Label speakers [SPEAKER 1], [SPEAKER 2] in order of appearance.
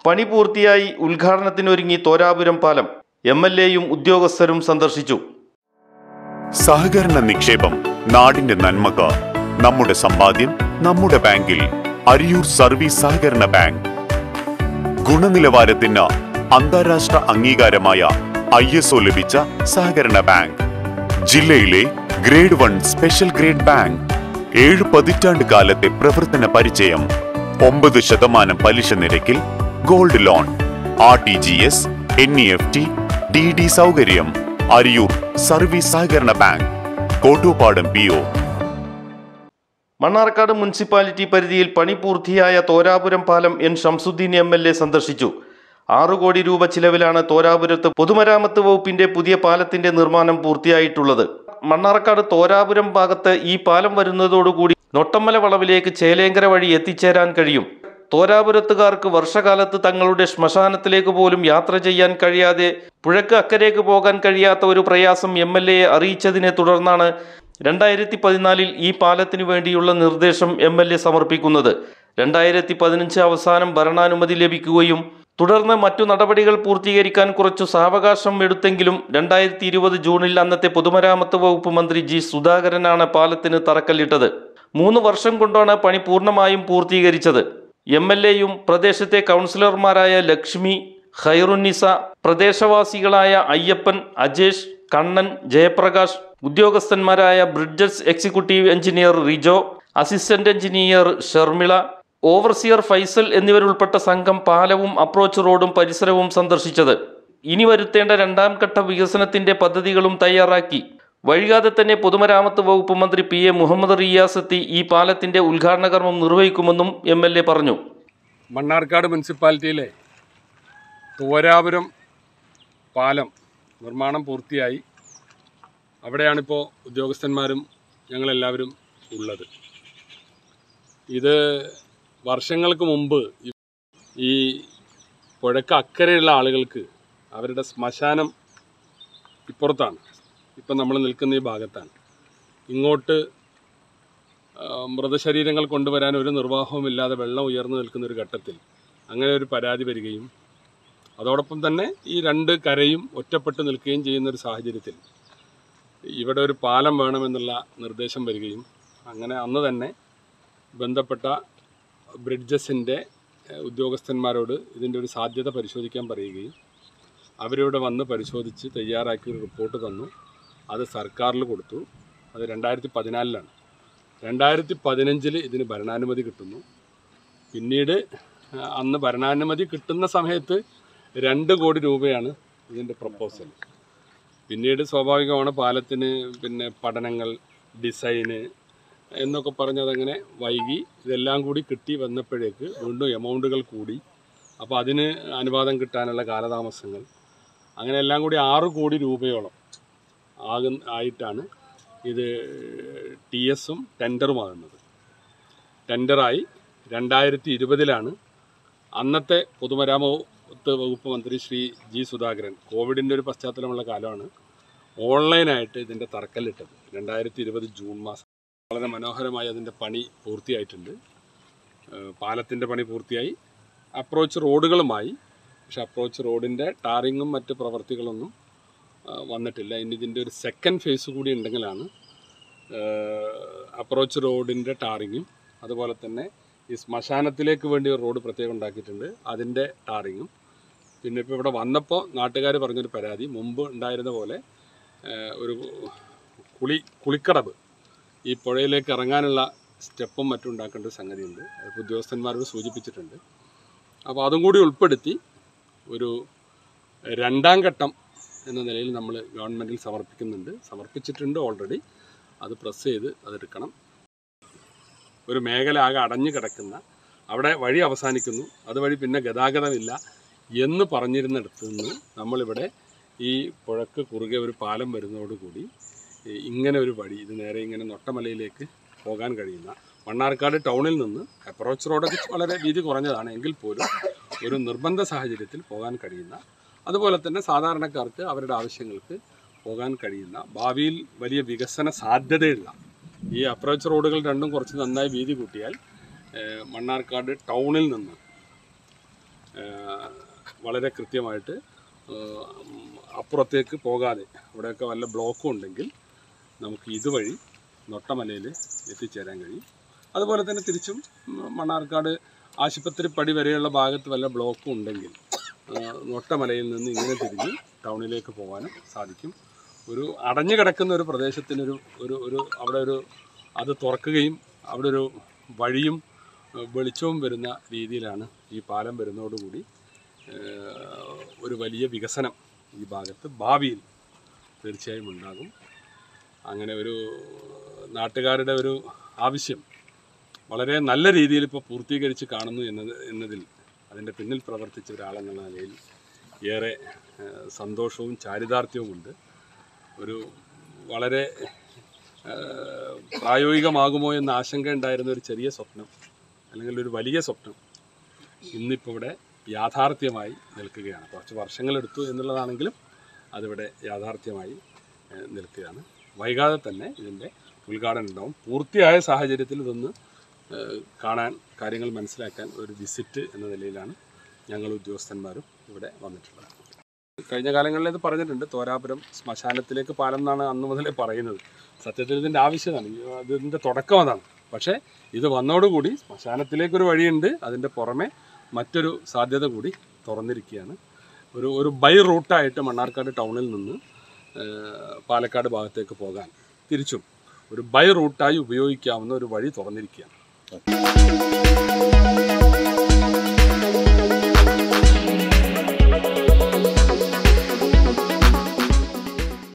[SPEAKER 1] പണി പൂർത്തിയായി ഉദ്ഘാടനത്തിനൊരുങ്ങി തോരാപുരം പാലം എംഎൽഎയും ഉദ്യോഗസ്ഥരും സന്ദർശിച്ചു.
[SPEAKER 2] സഹകരണ നിക്ഷേപം നാടിന്റെ നന്മക്ക്. നമ്മുടെ സമ്പാദ്യം നമ്മുടെ ബാങ്കിൽ. അരിയൂർ സർവീസ് സഹകരണ ബാങ്ക്. ഗുണനിലവാരത്തിന് അന്താരാഷ്ട്ര അംഗീകാരമായ ISO ലഭിച്ച സഹകരണ ബാങ്ക്. ജില്ലയിലെ ഗ്രേഡ് 1 സ്പെഷ്യൽ ഗ്രേഡ് ബാങ്ക്. 7 പതിറ്റാണ്ട് കാലത്തെ പ്രവർത്തന പരിചയം. 9% പലിശ നിരക്കിൽ gold loan, RTGS, NEFT, DD സൗകര്യം. അരിയൂർ സർവീസ് സഹകരണ bank, Kottoppadam PO.
[SPEAKER 1] Mannarkkad municipality പരിധിയിൽ പണി പൂർത്തിയായ തോരാപുരം പാലം N ഷംസുദ്ദീൻ MLA സന്ദർശിച്ചു. 6 കോടി രൂപ ചിലവിലാണ് തോരാപുരത്ത് പൊതുമരാമത്ത് വകുപ്പിന്റെ പുതിയ പാലത്തിന്റെ നിർമ്മാണം പൂർത്തിയായിട്ടുള്ളത്. മണ്ണാർക്കാട് തോരാപുരം ഭാഗത്ത് ഈ പാലം വരുന്നതോടുകൂടി നൊട്ടമ്മല വളവിലേക്ക് ചേലേങ്കര വഴി എത്തിച്ചേരാൻ കഴിയും. തോരാപുരത്തുകാർക്ക് വർഷകാലത്ത് തങ്ങളുടെ ശ്മശാനത്തിലേക്ക് പോലും യാത്ര ചെയ്യാൻ കഴിയാതെ പുഴക്ക് അക്കരേക്ക് പോകാൻ കഴിയാത്ത ഒരു പ്രയാസം MLAയെ അറിയിച്ചതിനെ തുടർന്നാണ് 2014 ഈ പാലത്തിനു വേണ്ടിയുള്ള നിർദ്ദേശം MLA സമർപ്പിക്കുന്നത്. 2015 അവസാനം ഭരണാനുമതി ലഭിക്കുകയും തുടർന്ന് മറ്റു നടപടികൾ പൂർത്തീകരിക്കാൻ കുറച്ചു സാവകാശം എടുത്തെങ്കിലും 2020 ജൂണിൽ അന്നത്തെ പൊതുമരാമത്ത് വകുപ്പ് മന്ത്രി G സുധാകരനാണ് പാലത്തിന് തറക്കല്ലിട്ടത്. 3 വർഷം കൊണ്ടാണ് പണി പൂർണ്ണമായും പൂർത്തീകരിച്ചത്. MLAയും പ്രദേശത്തെ കൗൺസിലർമാരായ ലക്ഷ്മി, ഖൈറുന്നിസ, പ്രദേശവാസികളായ അയ്യപ്പൻ, അജേഷ്, കണ്ണൻ, ജയപ്രകാശ്, ഉദ്യോഗസ്ഥന്മാരായ bridges executive engineer Rijo, assistant engineer Sharmila, overseer Faisal എന്നിവരുൾപ്പെട്ട സംഘം പാലവും അപ്രോച്ച് റോഡും പരിസരവും സന്ദർശിച്ചത്. ഇനി വരുത്തേണ്ട 2ാം ഘട്ട വികസനത്തിന്റെ പദ്ധതികളും തയ്യാറാക്കി. വൈകാതെ തന്നെ പൊതുമരാമത്ത് വകുപ്പ് മന്ത്രി PA മുഹമ്മദ് റിയാസ് എത്തി ഈ പാലത്തിന്റെ ഉദ്ഘാടന കർമ്മം നിർവഹിക്കുമെന്നും MLA പറഞ്ഞു.
[SPEAKER 3] മണ്ണാർക്കാട് മുനിസിപ്പാലിറ്റിയിലെ തോരാപുരം പാലം നിർമ്മാണം പൂർത്തിയായി. അവിടെയാണിപ്പോൾ ഉദ്യോഗസ്ഥന്മാരും ഞങ്ങളെല്ലാവരും ഉള്ളത്. ഇത് വർഷങ്ങൾക്ക് മുമ്പ് ഈ പുഴക്ക് അക്കരെയുള്ള ആളുകൾക്ക് അവരുടെ ശ്മശാനം ഇപ്പുറത്താണ്. ഇപ്പം നമ്മൾ നിൽക്കുന്ന ഈ ഭാഗത്താണ്. ഇങ്ങോട്ട് മൃതശരീരങ്ങൾ കൊണ്ടുവരാൻ ഒരു നിർവാഹവുമില്ലാതെ വെള്ളം ഉയർന്നു നിൽക്കുന്ന ഒരു ഘട്ടത്തിൽ അങ്ങനെ ഒരു പരാതി വരികയും അതോടൊപ്പം തന്നെ ഈ 2 കരയും ഒറ്റപ്പെട്ട് നിൽക്കുകയും ചെയ്യുന്നൊരു സാഹചര്യത്തിൽ ഇവിടെ ഒരു പാലം വേണമെന്നുള്ള നിർദ്ദേശം വരികയും അങ്ങനെ അന്ന് തന്നെ ബന്ധപ്പെട്ട ബ്രിഡ്ജസിൻ്റെ ഉദ്യോഗസ്ഥന്മാരോട് ഇതിൻ്റെ ഒരു സാധ്യത പരിശോധിക്കാൻ പറയുകയും അവരിവിടെ വന്ന് പരിശോധിച്ച് തയ്യാറാക്കിയൊരു റിപ്പോർട്ട് തന്നു. അത് സർക്കാരിൽ കൊടുത്തു. അത് 2014 2015 ഇതിന് ഭരണാനുമതി കിട്ടുന്നു. പിന്നീട് അന്ന് ഭരണാനുമതി കിട്ടുന്ന സമയത്ത് 2 കോടി രൂപയാണ് ഇതിൻ്റെ പ്രപ്പോസൽ. പിന്നീട് സ്വാഭാവികമാണ് പാലത്തിന് പിന്നെ പഠനങ്ങൾ, ഡിസൈന് എന്നൊക്കെ പറഞ്ഞതങ്ങനെ വൈകി. ഇതെല്ലാം കൂടി കിട്ടി വന്നപ്പോഴേക്ക് വീണ്ടും എമൗണ്ടുകൾ കൂടി. അപ്പോൾ അതിന് അനുവാദം കിട്ടാനുള്ള കാലതാമസങ്ങൾ, അങ്ങനെ എല്ലാം കൂടി 6 കോടി രൂപയോളം ആയിട്ടാണ് ഇത് TSഉം ടെൻഡറുമാകുന്നത്. ടെൻഡറായി 2020 അന്നത്തെ പൊതുമരാമത്ത് വകുപ്പ് മന്ത്രി ശ്രീ G സുധാകരൻ, കോവിഡിൻ്റെ ഒരു പശ്ചാത്തലമുള്ള കാലമാണ്, ഓൺലൈനായിട്ട് ഇതിൻ്റെ തറക്കല്ലിട്ടത്. 2020 ജൂൺ മാസം. വളരെ മനോഹരമായി അതിൻ്റെ പണി പൂർത്തിയായിട്ടുണ്ട്. പാലത്തിൻ്റെ പണി പൂർത്തിയായി. അപ്രോച്ച് റോഡുകളുമായി. പക്ഷെ അപ്രോച്ച് റോഡിൻ്റെ ടാറിങ്ങും മറ്റ് പ്രവർത്തികളൊന്നും വന്നിട്ടില്ല. ഇനി ഇതിൻ്റെ ഒരു 2nd ഫേസ് കൂടി ഉണ്ടെങ്കിലാണ് അപ്രോച്ച് റോഡിൻ്റെ ടാറിങ്ങും അതുപോലെ തന്നെ ഈ ശ്മശാനത്തിലേക്ക് വേണ്ടി ഒരു റോഡ് പ്രത്യേകം ഉണ്ടാക്കിയിട്ടുണ്ട്, അതിൻ്റെ ടാറിങ്ങും. പിന്നെ ഇപ്പോൾ ഇവിടെ വന്നപ്പോൾ നാട്ടുകാർ പറഞ്ഞൊരു പരാതി, മുമ്പ് ഉണ്ടായിരുന്ന പോലെ ഒരു കുളിക്കടവ് ഈ പുഴയിലേക്ക് ഇറങ്ങാനുള്ള സ്റ്റെപ്പും മറ്റും ഉണ്ടാക്കേണ്ട ഒരു സംഗതിയുണ്ട്. അത് ഉദ്യോഗസ്ഥന്മാരോട് സൂചിപ്പിച്ചിട്ടുണ്ട്. അപ്പോൾ അതും കൂടി ഉൾപ്പെടുത്തി ഒരു 2ാം ഘട്ടം എന്ന നിലയിൽ നമ്മൾ ഗവൺമെൻറ്റിൽ സമർപ്പിച്ചിട്ടുണ്ട് ഓൾറെഡി. അത് പ്രസ് ചെയ്ത് അതെടുക്കണം. ഒരു മേഖല ആകെ അടഞ്ഞു കിടക്കുന്ന, അവിടെ വഴി അവസാനിക്കുന്നു, അതുവഴി പിന്നെ ഗതാഗതമില്ല എന്ന് പറഞ്ഞിരുന്നിടത്ത് നിന്ന് നമ്മളിവിടെ ഈ പുഴക്ക് കുറുകെ ഒരു പാലം വരുന്നതോടുകൂടി ഇങ്ങനെ ഒരു വഴി, ഇത് നേരെ ഇങ്ങനെ നൊട്ടമലയിലേക്ക് പോകാൻ കഴിയുന്ന, മണ്ണാർക്കാട് ടൗണിൽ നിന്ന് അപ്രോച്ച് റോഡൊക്കെ വളരെ വീതി കുറഞ്ഞതാണ് എങ്കിൽ പോലും ഒരു നിർബന്ധ സാഹചര്യത്തിൽ പോകാൻ കഴിയുന്ന, അതുപോലെ തന്നെ സാധാരണക്കാർക്ക് അവരുടെ ആവശ്യങ്ങൾക്ക് പോകാൻ കഴിയുന്ന, ഭാവിയിൽ വലിയ വികസന സാധ്യതയുള്ള ഈ അപ്രോച്ച് റോഡുകൾ രണ്ടും കുറച്ച് നന്നായി വീതി കൂട്ടിയാൽ മണ്ണാർക്കാട് ടൗണിൽ നിന്ന് വളരെ കൃത്യമായിട്ട് അപ്പുറത്തേക്ക് പോകാതെ അവിടെയൊക്കെ വല്ല ബ്ലോക്കും ഉണ്ടെങ്കിൽ നമുക്ക് ഇതുവഴി നൊട്ടമലയിൽ എത്തിച്ചേരാൻ കഴിയും. അതുപോലെ തന്നെ തിരിച്ചും മണ്ണാർക്കാട് ആശുപത്രി പടി വരെയുള്ള ഭാഗത്ത് വല്ല ബ്ലോക്കും ഉണ്ടെങ്കിൽ നൊട്ടമലയിൽ നിന്ന് ഇങ്ങനെ തിരിഞ്ഞ് ടൗണിലേക്ക് പോകാനും സാധിക്കും. ഒരു അടഞ്ഞു കിടക്കുന്ന ഒരു പ്രദേശത്തിനൊരു ഒരു അവിടെ ഒരു അത് തുറക്കുകയും അവിടെ ഒരു വഴിയും വെളിച്ചവും വരുന്ന രീതിയിലാണ് ഈ പാലം വരുന്നതോടുകൂടി ഒരു വലിയ വികസനം ഈ ഭാഗത്ത് ഭാവിയിൽ തീർച്ചയായും ഉണ്ടാകും. അങ്ങനെ ഒരു നാട്ടുകാരുടെ ഒരു ആവശ്യം വളരെ നല്ല രീതിയിൽ ഇപ്പോൾ പൂർത്തീകരിച്ച് കാണുന്നു എന്നതിൽ അതിൻ്റെ പിന്നിൽ പ്രവർത്തിച്ച ഒരാളെന്നുള്ള നിലയിൽ ഏറെ സന്തോഷവും ചാരിതാർത്ഥ്യവുമുണ്ട്. ഒരു വളരെ പ്രായോഗികമാകുമോ എന്ന ആശങ്ക ഉണ്ടായിരുന്ന ഒരു ചെറിയ സ്വപ്നം അല്ലെങ്കിൽ ഒരു വലിയ സ്വപ്നം ഇന്നിപ്പോൾ ഇവിടെ യാഥാർത്ഥ്യമായി നിൽക്കുകയാണ്. കുറച്ച് വർഷങ്ങളെടുത്തു എന്നുള്ളതാണെങ്കിലും അതിവിടെ യാഥാർത്ഥ്യമായി നിൽക്കുകയാണ്. വൈകാതെ തന്നെ ഇതിൻ്റെ ഉദ്ഘാടനം ഉണ്ടാവും. പൂർത്തിയായ സാഹചര്യത്തിൽ ഇതൊന്ന് കാണാൻ, കാര്യങ്ങൾ മനസ്സിലാക്കാൻ ഒരു വിസിറ്റ് എന്ന നിലയിലാണ് ഞങ്ങൾ ഉദ്യോഗസ്ഥന്മാരും ഇവിടെ വന്നിട്ടുള്ളത്. കഴിഞ്ഞ കാലങ്ങളിൽ ഇത് പറഞ്ഞിട്ടുണ്ട്, തോരാപുരം ശ്മശാനത്തിലേക്ക് പാലം എന്നാണ് അന്ന് മുതലേ പറയുന്നത്. സത്യത്തിൽ ഇതിൻ്റെ ആവശ്യമാണ്, ഇതിൻ്റെ തുടക്കം അതാണ്. പക്ഷേ ഇത് വന്നതോടുകൂടി ശ്മശാനത്തിലേക്കൊരു വഴിയുണ്ട്, അതിൻ്റെ പുറമെ മറ്റൊരു സാധ്യത കൂടി തുറന്നിരിക്കുകയാണ്. ഒരു ബൈ റൂട്ടായിട്ട് മണ്ണാർക്കാട് ടൗണിൽ നിന്ന് പാലക്കാട് ഭാഗത്തേക്ക് പോകാൻ തിരിച്ചും ഒരു ബൈ റൂട്ടായി ഉപയോഗിക്കാവുന്ന ഒരു വഴി തുറന്നിരിക്കുകയാണ്.